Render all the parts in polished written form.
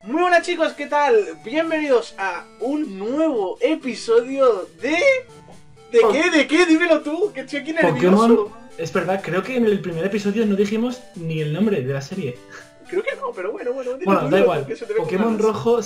Muy buenas chicos, ¿qué tal? Bienvenidos a un nuevo episodio de... ¿De qué? ¿De qué? Dímelo tú, que estoy aquí nervioso. Pokémon, es verdad, creo que en el primer episodio no dijimos ni el nombre de la serie. Creo que no, pero bueno, Bueno, da igual. que se te ve Pokémon con ganas. Rojo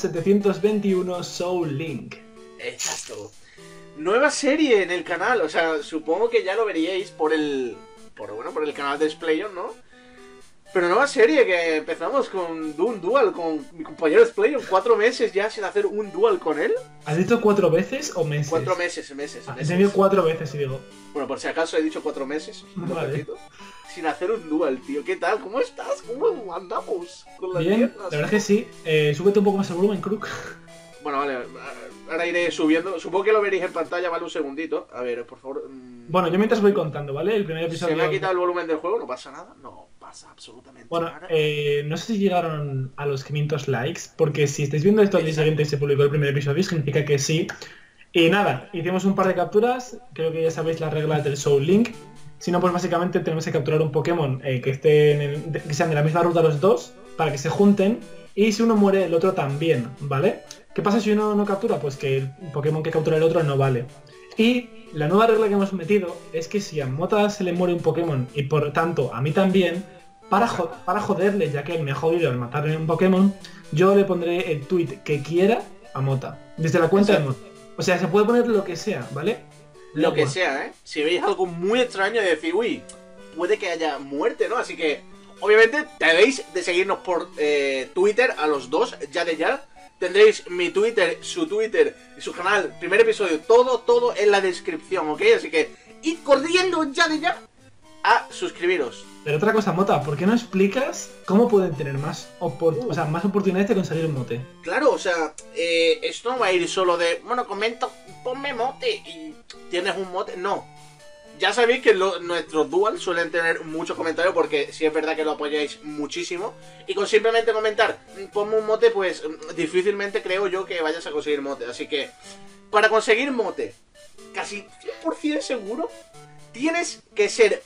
721 Soul Link. Exacto. Nueva serie en el canal, o sea, supongo que ya lo veríais por el canal de Splayon, ¿no? Pero nueva serie que empezamos con un dual con mi compañero Splayon, 4 meses ya sin hacer un dual con él. ¿Has dicho 4 veces o meses? 4 meses. He tenido 4 veces y digo. Bueno, por si acaso he dicho 4 meses, lo Vale. repito, sin hacer un dual, tío. ¿Qué tal? ¿Cómo estás? ¿Cómo andamos con las Bien, piernas? la verdad es que sí. Súbete un poco más el volumen, Crook. Bueno, vale, ahora iré subiendo. Supongo que lo veréis en pantalla, vale, un segundito. A ver, por favor. Bueno, yo mientras voy contando, ¿vale? El primer episodio. ¿Se me ha quitado el volumen del juego? ¿No pasa nada? No pasa absolutamente Bueno, nada. no sé si llegaron a los 500 likes, porque si estáis viendo esto al día siguiente y se publicó el primer episodio, significa que sí. Y nada, hicimos un par de capturas, creo que ya sabéis las reglas del Soul Link. Si no, pues básicamente tenemos que capturar un Pokémon que que sean de la misma ruta los dos, para que se junten, y si uno muere, el otro también, ¿vale? ¿Qué pasa si uno no captura? Pues que el Pokémon que captura el otro no vale. Y la nueva regla que hemos metido es que si a Mota se le muere un Pokémon, y por tanto a mí también, para joderle, ya que él me ha jodido al matarle un Pokémon, yo le pondré el tweet que quiera a Mota, desde la cuenta de Mota. O sea, se puede poner lo que sea, ¿vale? Lo que sea, ¿eh? Si veis algo muy extraño de decir, uy, puede que haya muerte, ¿no? Así que, obviamente, debéis de seguirnos por Twitter a los dos, ya de ya. Tendréis mi Twitter, su Twitter y su canal, primer episodio, todo en la descripción, ¿ok? Así que, id corriendo ya de ya a suscribiros. Pero otra cosa, Mota, ¿por qué no explicas cómo pueden tener más oportunidades de conseguir un mote? Claro, o sea, esto no va a ir solo de, bueno, comento, ponme mote y tienes un mote. No. Ya sabéis que nuestros duals suelen tener muchos comentarios porque sí es verdad que lo apoyáis muchísimo. Y con simplemente comentar, ponme un mote, pues difícilmente creo yo que vayas a conseguir mote. Así que, para conseguir mote, casi 100% seguro, tienes que ser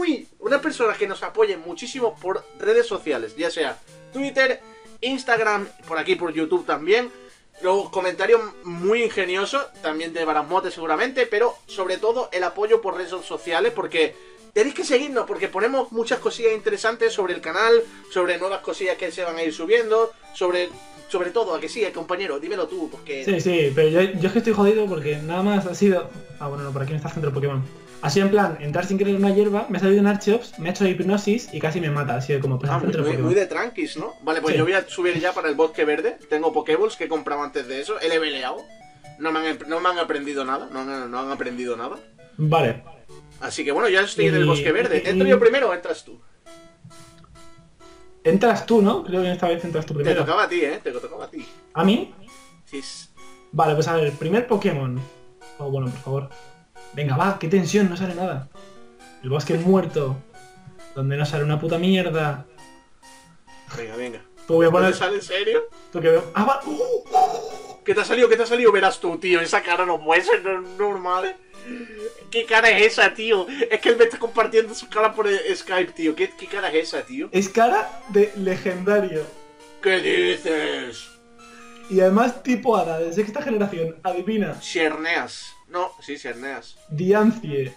una persona que nos apoye muchísimo por redes sociales, ya sea Twitter, Instagram, por aquí por YouTube también. Luego, comentarios muy ingeniosos, también te llevarás motes seguramente, pero sobre todo el apoyo por redes sociales, porque tenéis que seguirnos, porque ponemos muchas cosillas interesantes sobre el canal, sobre nuevas cosillas que se van a ir subiendo, sobre todo, a que sí, compañero, dímelo tú, porque... Sí, pero yo es que estoy jodido porque nada más ha sido... Ah, bueno, no, por aquí no está el centro Pokémon. Así en plan, entrar sin querer en una hierba, me ha salido un Archeops, me ha hecho hipnosis y casi me mata, así de como pues al centro Pokémon. Muy de tranquis, ¿no? Vale, pues sí. Yo voy a subir ya para el bosque verde. Tengo Pokéballs que he comprado antes de eso, he leveleado. No me han aprendido nada, no han aprendido nada. Vale. Así que bueno, ya estoy en el bosque verde. ¿Entro yo primero o entras tú? Entras tú, ¿no? Creo que esta vez entras tú primero. Te tocaba a ti, ¿eh? Te tocaba a ti. ¿A mí? Sí. Vale, pues a ver, primer Pokémon. Oh, bueno, por favor. Venga, va, qué tensión, no sale nada. El bosque muerto, donde no sale una puta mierda. Venga. Tú voy a poner... ¿No te sale en serio? Tú que veo... ¡Ah, va! ¿Qué te ha salido? Verás tú, tío. Esa cara no puede ser normal. ¿Qué cara es esa, tío? Es que él me está compartiendo su cara por Skype, tío. ¿Qué cara es esa, tío? Es cara de legendario. ¿Qué dices? Y además tipo hada, de sexta generación. Adivina. Xerneas. No, sí, Xerneas. Diancie.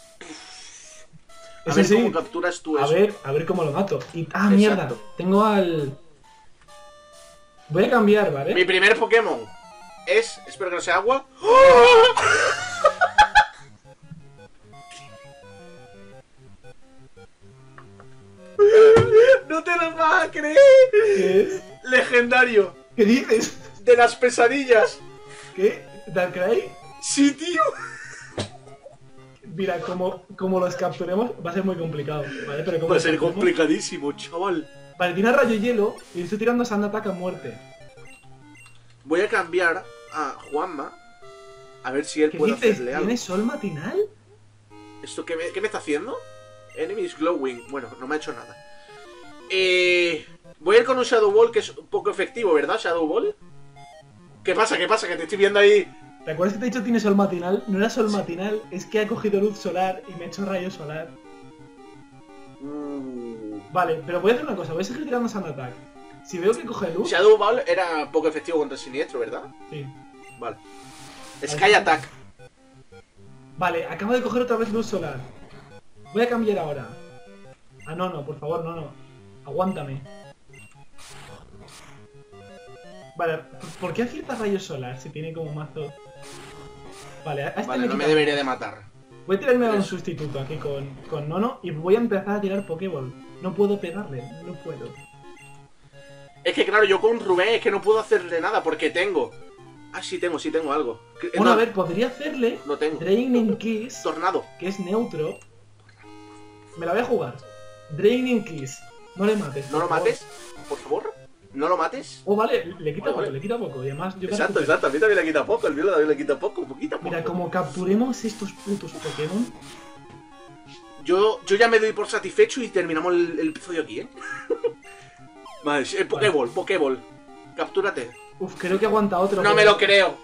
A ver cómo capturas tú eso. A ver cómo lo mato. Y, mierda. Tengo al... Voy a cambiar, ¿vale? Mi primer Pokémon es... Espero que no sea agua. No te lo vas a creer. ¿Qué es? Legendario. ¿Qué dices? De las pesadillas. ¿Qué? ¿Darkrai? Sí, tío. Mira, como los capturemos va a ser muy complicado, ¿vale? Pero va a ser complicadísimo, chaval. Vale, tiene rayo hielo y estoy tirando Sand Attack a muerte. Voy a cambiar a Juanma a ver si él puede hacerle algo. ¿Tiene sol matinal? ¿Esto qué me está haciendo? Enemies glowing. Bueno, no me ha hecho nada. Voy a ir con un Shadow Ball que es un poco efectivo, ¿verdad? Shadow Ball. ¿Qué pasa? Que te estoy viendo ahí. ¿Te acuerdas que te he dicho tiene sol matinal? No era sol matinal, es que ha cogido luz solar y me ha hecho rayo solar. Vale, pero voy a hacer una cosa, voy a seguir tirando Sand Attack. Si veo que coge luz... Shadow Ball era poco efectivo contra el siniestro, ¿verdad? Sí. Vale. Sky Attack. Vale, acabo de coger otra vez luz solar. Voy a cambiar ahora. Ah, no, por favor, no. Aguántame. Vale, ¿por qué acierta rayos solar si tiene como mazo? Vale, a este Vale, no me quita- debería de matar. Voy a tirarme a un Tres. sustituto aquí con Nono y voy a empezar a tirar Pokéball. No puedo pegarle, no puedo. Es que claro, yo con Rubén es que no puedo hacerle nada porque tengo... Ah, sí tengo algo. Bueno, No, a ver, podría hacerle no tengo. Draining Kiss, Tornado. que es neutro. Me la voy a jugar. Draining Kiss. No le mates. No por lo favor. mates, por favor. No lo mates. Oh, vale, le quita Vale, poco, vale. le quita poco. Y además yo me Exacto, recupero. exacto. A mí también le quita poco. El Viola también le quita poco. Poquito a poco. Mira, como capturemos estos putos Pokémon. Yo ya me doy por satisfecho y terminamos el episodio aquí, ¿eh? Vale, Pokéball. Captúrate. Uf, creo que aguanta otro. No me lo creo.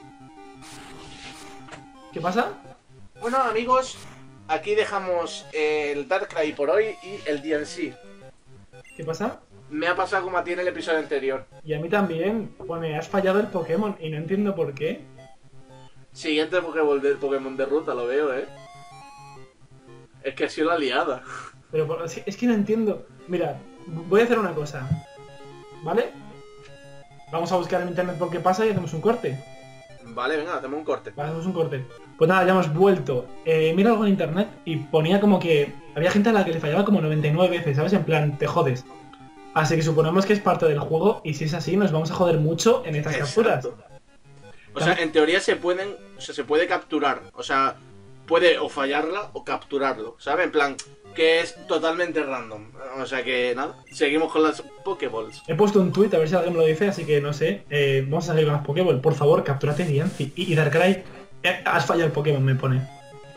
¿Qué pasa? Bueno, amigos, aquí dejamos el Darkrai por hoy y el DNC. ¿Qué pasa? Me ha pasado como a ti en el episodio anterior. Y a mí también. Pone, has fallado el Pokémon y no entiendo por qué. Siguiente Pokémon de ruta, lo veo, ¿eh? Es que ha sido la liada. Pero es que no entiendo. Mira, voy a hacer una cosa. ¿Vale? Vamos a buscar en internet por qué pasa y hacemos un corte. Vale, venga, hacemos un corte. Vale, hacemos un corte. Pues nada, ya hemos vuelto. Mira algo en internet y ponía como que había gente a la que le fallaba como 99 veces, ¿sabes? En plan, te jodes. Así que suponemos que es parte del juego y si es así nos vamos a joder mucho en estas capturas. Exacto. O sea, en teoría se puede capturar. O sea, puede o fallarla o capturarlo, ¿sabes? En plan, que es totalmente random. O sea que nada, seguimos con las Pokéballs. He puesto un tweet a ver si alguien me lo dice, así que no sé. Vamos a salir con las Pokéball. Por favor, captúrate Diancie. Y Darkrai, has fallado el Pokémon, me pone.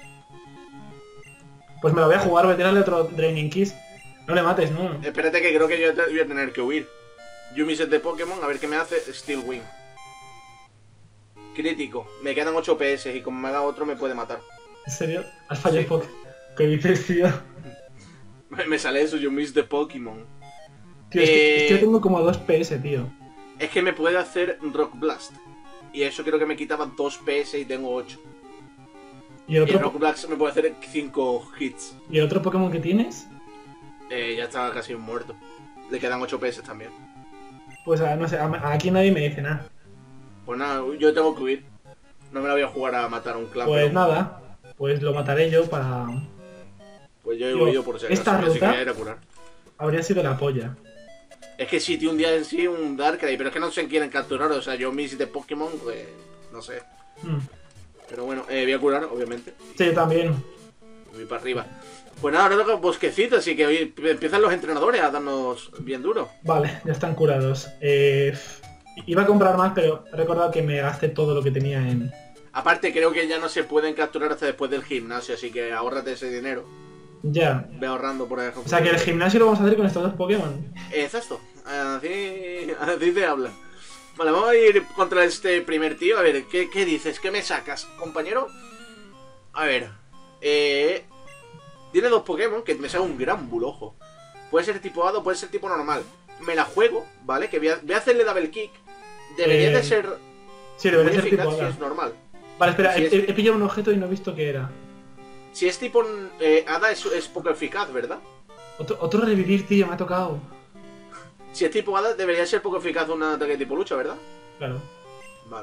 Pues me lo voy a jugar, voy a tirarle otro Draining Kiss. No le mates, ¿no? Espérate que creo que yo voy a tener que huir. Yumi set de Pokémon, a ver qué me hace. Steel Wing. Crítico. Me quedan 8 PS y como me haga otro me puede matar. ¿En serio? Has fallado Sí. el Pokémon. ¿Qué dices, tío? Me sale eso, Yumi de Pokémon. Tío, es que yo tengo como 2 PS, tío. Es que me puede hacer Rock Blast. Y eso creo que me quitaba 2 PS y tengo 8. ¿Y el Y otro, Rock Blast me puede hacer 5 hits. ¿y el otro Pokémon que tienes? Ya estaba casi muerto. Le quedan 8 PS también. Pues no sé, aquí nadie me dice nada. Pues nada, yo tengo que huir. No me la voy a jugar a matar a un clan. Pues pero nada, pues lo mataré yo para... pues yo he Tío, huido por si acaso. esta Yo sí ruta- quería ir a curar. Habría sido la polla. Es que sí, tío, un día en sí, un Darkrai, pero es que no se quieren capturar. O sea, yo mis de Pokémon, pues no sé. Mm. Pero bueno, voy a curar, obviamente. Sí, yo también. Voy para arriba. Pues nada, ahora toca bosquecito, así que hoy empiezan los entrenadores a darnos bien duro. Vale, ya están curados. Iba a comprar más, pero he recordado que me gasté todo lo que tenía en... Aparte, creo que ya no se pueden capturar hasta después del gimnasio, así que ahórrate ese dinero. Ya. Ve ahorrando por ejemplo. O sea que el gimnasio lo vamos a hacer con estos dos Pokémon. Exacto, así te habla. Vale, vamos a ir contra este primer tío. A ver, ¿qué dices? ¿Qué me sacas, compañero? A ver, tiene 2 Pokémon que me saca un gran bulojo. Puede ser tipo hado, puede ser tipo normal. Me la juego, ¿vale? Que voy a hacerle double kick. Debería de ser Sí, muy debería ser tipo eficaz si hada. es normal. Vale, espera, Si es- he pillado un objeto y no he visto qué era. Si es tipo hada es poco eficaz, ¿verdad? Otro revivir, tío, me ha tocado. Si es tipo hada debería ser poco eficaz un ataque tipo lucha, ¿verdad? Claro. Vale.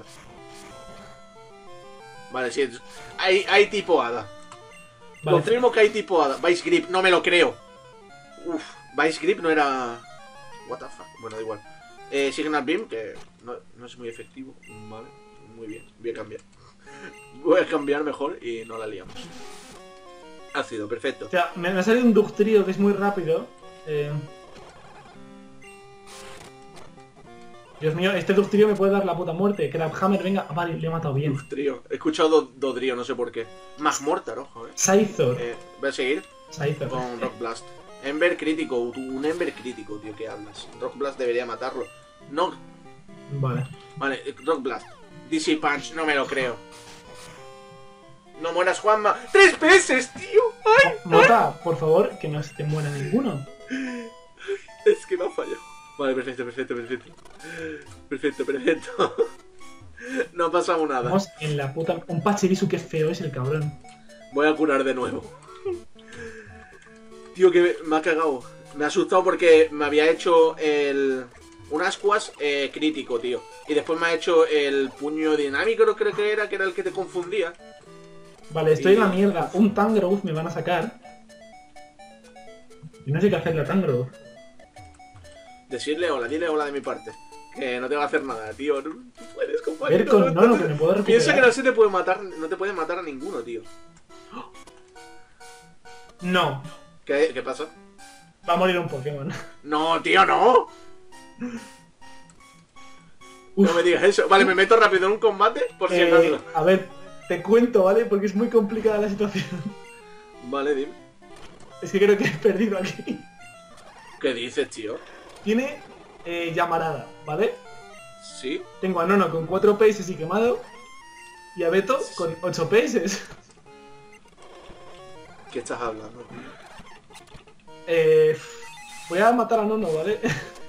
Vale, sí. Hay tipo hada. Vale, Confirmo que hay tipo hada. Vice Grip, no me lo creo. Uf, Vice Grip no era... What the fuck. Bueno, da igual. Signal Beam, que no es muy efectivo. Vale, muy bien. Voy a cambiar. Voy a cambiar mejor y no la liamos. Ácido, perfecto. o sea, me ha salido un Dugtrio que es muy rápido. Dios mío, este Dugtrio me puede dar la puta muerte. Crabhammer, venga. Ah, vale, le he matado bien. Trío. He escuchado Dodrio, no sé por qué. Magmortar, ojo, Scythor. Voy a seguir Scythor. con Rock Blast. Ember crítico, un Ember crítico, tío, ¿qué hablas? Rock Blast debería matarlo. No, Vale. vale, Rock Blast. DC Punch, no me lo creo. No mueras, Juanma. ¡3 PS, tío! ¡Ay! Mota, por favor, que no se te muera ninguno. Es que me ha fallado. Vale, perfecto, perfecto, perfecto. Perfecto, perfecto. No ha pasado nada. Vamos en la puta... Un Pachirisu que feo es el cabrón. Voy a curar de nuevo. Tío, que me ha cagado. Me ha asustado porque me había hecho un ascuas crítico, tío. Y después me ha hecho el puño dinámico, creo que era el que te confundía. Vale, estoy en la mierda. Un Tangrowth me van a sacar. Y no sé qué hacerle a Tangrowth. Decirle hola, dile hola de mi parte. Que no te va a hacer nada, tío. No puedes, compañero. Ver con no, que me puedo recuperar. Piensa que no se te puede matar, no te puede matar a ninguno, tío. No. ¿Qué pasa? Va a morir un Pokémon. No, tío, no. Uf. No me digas eso. Vale, me meto rápido en un combate por si acaso. A ver, te cuento, ¿vale? Porque es muy complicada la situación. Vale, dime. Es que creo que he perdido aquí. ¿Qué dices, tío? Tiene llamarada, ¿vale? Sí. Tengo a Nono con 4 paces y quemado. Y a Beto con 8 paces. ¿Qué estás hablando, tío? Voy a matar a Nono, ¿vale?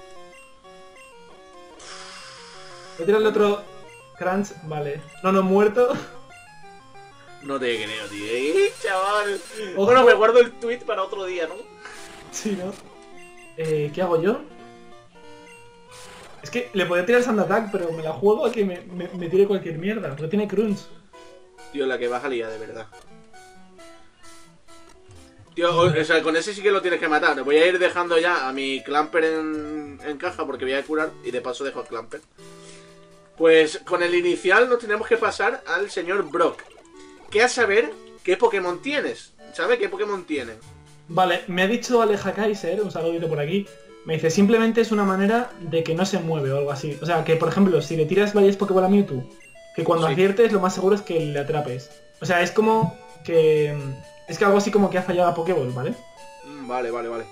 Voy a tirarle otro crunch, vale. Nono muerto. No te creo, tío. Chaval. Ojo. Bueno, me guardo el tweet para otro día, ¿no? Sí, ¿no? ¿Qué hago yo? Es que le podría tirar Sand Attack, pero me la juego a que me tire cualquier mierda. No tiene crunch. Tío, la que vas a liar, de verdad. Tío, o sea, con ese sí que lo tienes que matar. Voy a ir dejando ya a mi Clamper en caja porque voy a curar y de paso dejo a Clamper. Pues con el inicial nos tenemos que pasar al señor Brock. Que a saber qué Pokémon tienes. ¿Sabe qué Pokémon tienen? Vale, me ha dicho Aleja Kaiser, un saludito por aquí. Me dice, simplemente es una manera de que no se mueve o algo así. O sea, que por ejemplo, si le tiras varias Pokéball a Mewtwo, que cuando Sí. aciertes lo más seguro es que le atrapes. O sea, es como que... Es que algo así como que ha fallado a Pokéball, ¿vale? Vale.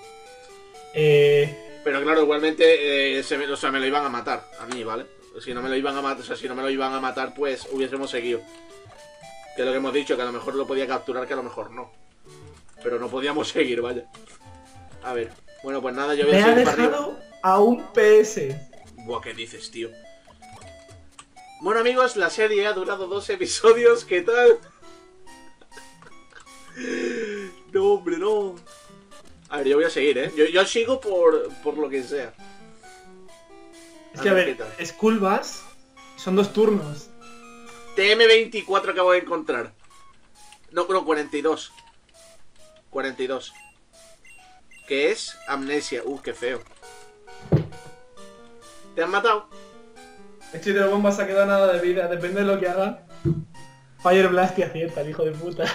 Pero claro, igualmente o sea, me lo iban a matar a mí, ¿vale? Si no me lo iban a matar, o sea, si no me lo iban a matar, pues hubiésemos seguido. Que es lo que hemos dicho, que a lo mejor lo podía capturar, que a lo mejor no. Pero no podíamos seguir, vaya. A ver. Bueno, pues nada, yo voy Me a ha seguir para arriba. dejado a un PS. Buah, ¿qué dices, tío? Bueno, amigos, la serie ha durado 2 episodios. ¿Qué tal? No, hombre, no. A ver, yo voy a seguir, ¿eh? Yo sigo por lo que sea. Es que a ver, ¿qué tal? School Bus son 2 turnos. TM24 acabo de encontrar. No, 42. 42. ¿Qué es? Amnesia. Qué feo. ¿Te han matado? Hecho de bomba se ha quedado nada de vida, depende de lo que haga. Fire Blast y acierta, el hijo de puta.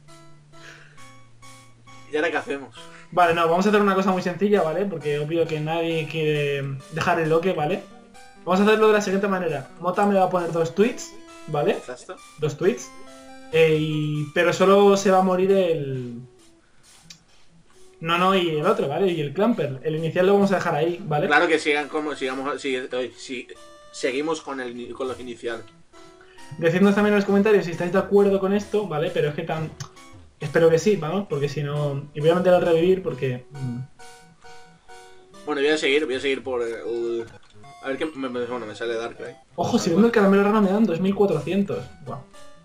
¿Y ahora qué hacemos? Vale, no, vamos a hacer una cosa muy sencilla, ¿vale? Porque obvio que nadie quiere dejar el loque, ¿vale? Vamos a hacerlo de la siguiente manera. Mota me va a poner 2 tweets, ¿vale? ¿Exacto? 2 tweets. Pero solo se va a morir el... No, y el otro, ¿vale? Y el Clamper. El inicial lo vamos a dejar ahí, ¿vale? Claro que sigan como seguimos con los iniciales. Decidnos también en los comentarios si estáis de acuerdo con esto, ¿vale? Pero es que tan... Espero que sí, vamos, porque si no... Y voy a meter al revivir porque... Bueno, voy a seguir por el... A ver qué... Bueno, me sale Darkrai. Ojo, si vendo el caramelo raro me dan 2400. Wow.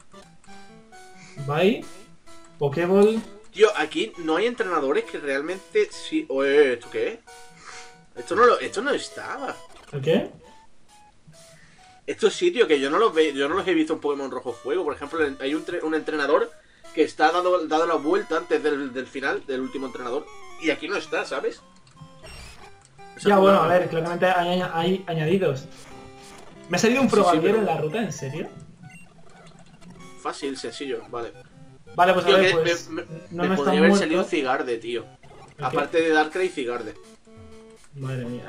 Bye. Pokéball. Tío, aquí no hay entrenadores que realmente sí... ¿Esto qué? Esto no estaba. ¿El qué? Estos sitios que yo no los he visto en Pokémon Rojo Fuego. Por ejemplo, hay un entrenador que está dando la vuelta antes del final, del último entrenador. Y aquí no está, ¿sabes? Ya, bueno, a ver, claramente hay añadidos. ¿Me ha salido un Sí, Frogadier pero- en la ruta? ¿En serio? Fácil, sencillo, vale. Vale, pues Tío, a ver, que pues... me no está podría haber muerto. salido Cigarde, tío. qué? Aparte de Darkrai, Cigarde. Madre mía.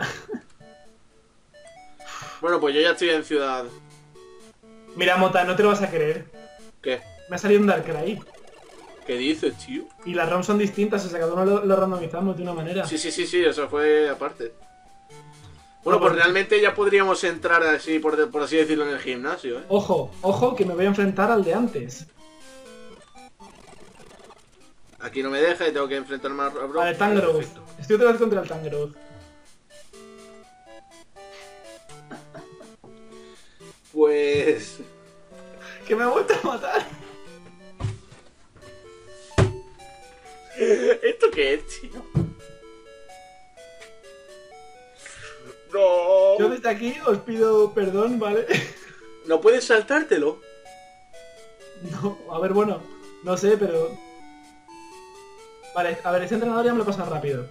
Bueno, pues yo ya estoy en ciudad. Mira, Mota, no te lo vas a creer. ¿Qué? Me ha salido un Darkrai. ¿Qué dices, tío? Y las ROMs son distintas, o sea, cada uno lo randomizamos de una manera. Sí, eso fue aparte. Bueno, No, pues porque- realmente ya podríamos entrar así, por así decirlo, en el gimnasio, ¿eh? Ojo, que me voy a enfrentar al de antes. Aquí no me deja y tengo que enfrentarme a Brock. Al de Tangrowth. Perfecto. Estoy otra vez contra el Tangrowth. pues... Que me ha vuelto a matar. ¿Esto qué es, tío? No. Yo desde aquí os pido perdón, ¿vale? ¿No puedes saltártelo? No, a ver, bueno, no sé, pero... Vale, a ver, ese entrenador ya me lo pasa rápido.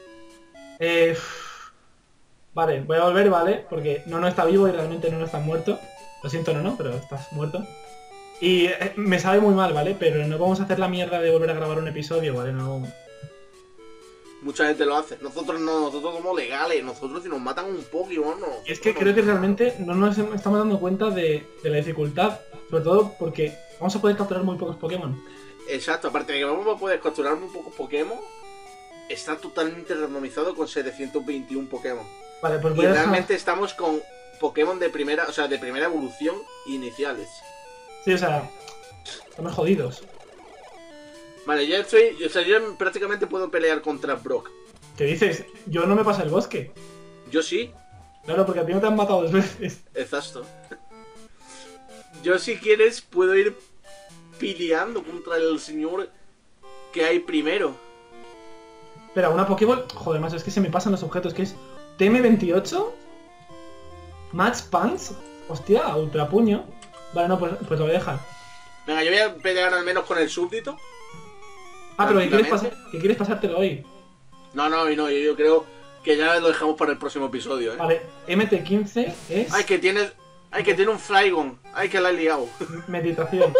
Vale, voy a volver, ¿vale? Porque no está vivo y realmente no está muerto. Lo siento, no, pero estás muerto. Y me sabe muy mal, ¿vale? Pero no vamos a hacer la mierda de volver a grabar un episodio, ¿vale? No... Mucha gente lo hace. Nosotros no, nosotros somos legales. Nosotros si nos matan un Pokémon, no. Y es que creo que realmente no nos estamos dando cuenta de la dificultad. Sobre todo porque vamos a poder capturar muy pocos Pokémon. Exacto, aparte de que vamos a poder capturar muy pocos Pokémon, está totalmente randomizado con 721 Pokémon. Vale, pues Y voy a dejar... realmente estamos con Pokémon de primera, o sea, de primera evolución iniciales. Sí, o sea, estamos jodidos. Vale, ya estoy, o sea, yo prácticamente puedo pelear contra Brock. ¿Qué dices? Yo no me pasa el bosque. Yo sí, Claro, porque a ti no te han matado 2 veces. exacto. Yo si quieres puedo ir peleando contra el señor que hay primero. Espera, una Pokéball... Joder, macho, es que se me pasan los objetos, que es... TM28... Match Pants... Hostia, Ultra Puño... Vale, no, pues lo voy a dejar. Venga, yo voy a pelear al menos con el súbdito. Ah, pero Tranquilamente. que quieres pasártelo hoy. No, yo creo que ya lo dejamos para el próximo episodio, ¿eh? Vale, MT15 es... Ay, que tiene un Flygon. Ay, que la he liado. Meditación.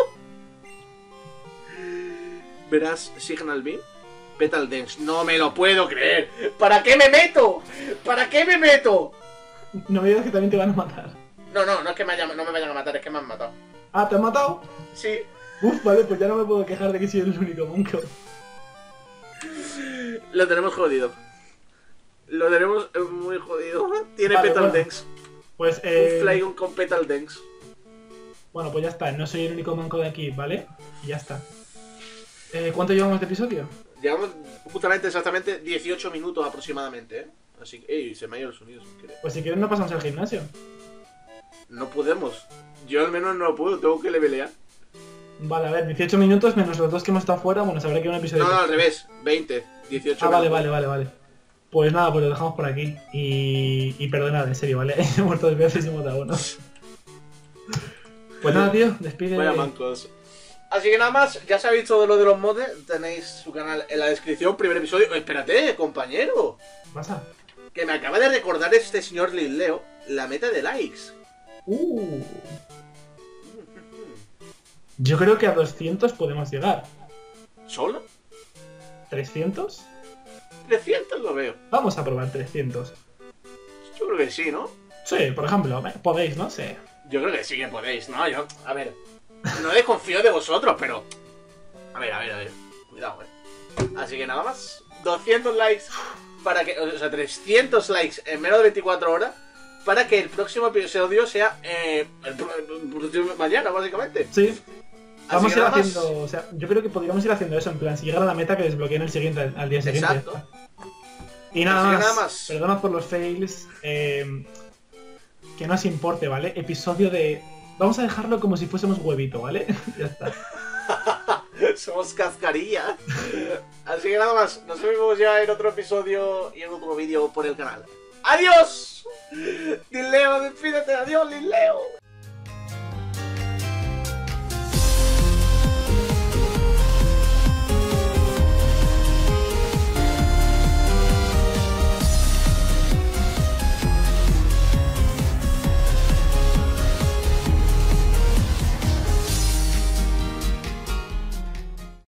Verás, Signal Beam, Petal Dance. No me lo puedo creer. ¿Para qué me meto? ¿Para qué me meto? No me digas que también te van a matar. No es que no me vayan a matar, es que me han matado. Ah, ¿te han matado? Sí. Uf, vale, pues ya no me puedo quejar de que soy el único monco. Lo tenemos jodido. Lo tenemos muy jodido. Tiene Vale, Petal bueno. Dance. Pues, Un Flygon con Petal Dance. bueno, pues ya está, no soy el único manco de aquí, ¿vale? Y ya está. ¿Cuánto llevamos de episodio? Llevamos justamente exactamente 18 minutos aproximadamente, ¿eh? Así que, ey, se me ha ido el sonido sin querer. Pues si quieres no pasamos al gimnasio. No podemos. Yo al menos no lo puedo, tengo que levelear. Vale, a ver, 18 minutos menos los 2 que hemos estado fuera, bueno, sabré que un episodio... No, al revés. 20, 18 Ah, vale, minutos. vale. Pues nada, pues lo dejamos por aquí. Y perdonad, en serio, ¿vale? He muerto 2 veces y he matado uno. Pues nada, tío, despide... Vaya mancos. Así que nada más, ya sabéis todo lo de los mods, tenéis su canal en la descripción, primer episodio. Espérate, compañero, ¿Qué pasa? que me acaba de recordar este señor Lileo la meta de likes. Yo creo que a 200 podemos llegar. ¿Solo? ¿300? 300 lo veo. Vamos a probar 300. Yo creo que sí, ¿no? Sí, por ejemplo, podéis, ¿no? Sí. Yo creo que sí que podéis, ¿no? Yo, a ver, no desconfío de vosotros, pero... A ver. Cuidado, Así que nada más. 200 likes para que... O sea, 300 likes en menos de 24 horas para que el próximo episodio sea mañana, básicamente. Sí. Así Vamos que a ir nada más. haciendo... O sea, yo creo que podríamos ir haciendo eso, en plan, si llegara la meta que desbloqueen el siguiente, al día siguiente. Exacto. Y nada Así que más, nada más. perdona por los fails, que no os importe, ¿vale? Episodio de... Vamos a dejarlo como si fuésemos huevito, ¿vale? Ya está. Somos cascarilla. Así que nada más. Nos vemos ya en otro episodio y en otro vídeo por el canal. ¡Adiós! Lileo, despídete. Adiós, Lileo.